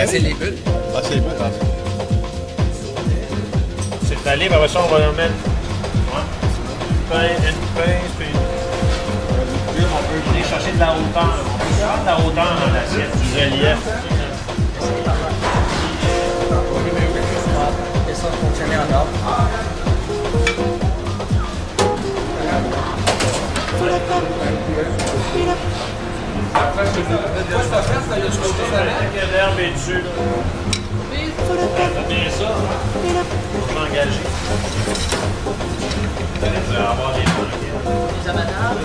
c'est les bulles. Ah, c'est les bulles, C'est allé, mais après ça, on va en mettre une pince, puis on peut venir chercher de la hauteur. On peut faire de la hauteur dans l'assiette, du relief. Et ça fonctionner en ordre. L'herbe est dessus. Bien ça. On va engager. Vous allez avoir des banquettes. Les amandables.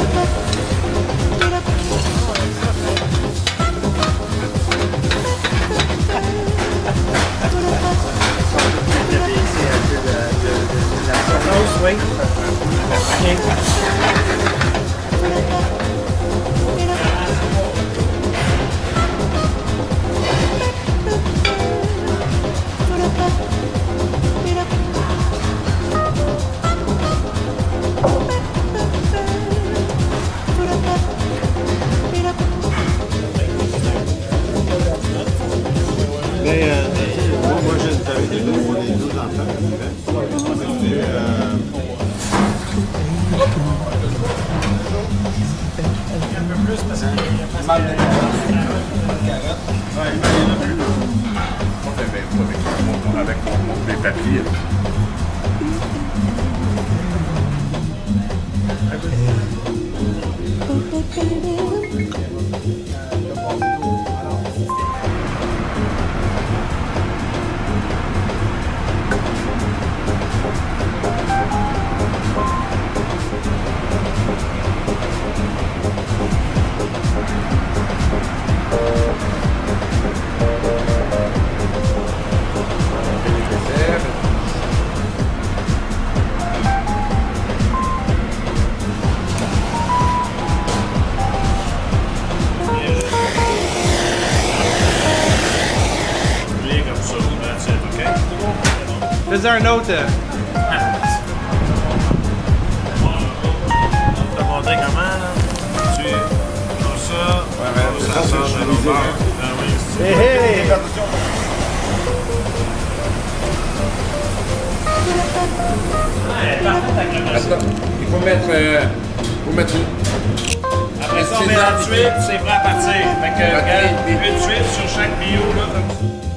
Oui. Moi, j'ai des deux enfants. Un peu plus parce qu'il y a pas mal de carottes. Ouais, il y en a plus. Avec mes papiers. Is there a note there? Je te montrer comment, là. Tu comme ça. Ouais, ça sort de l'autre bord. Ah oui. Hey, hey! Attends, il faut mettre une... Après ça, on met la tuile, c'est prêt à partir. Fait que, regarde, une tuile sur chaque bio, là, comme ça.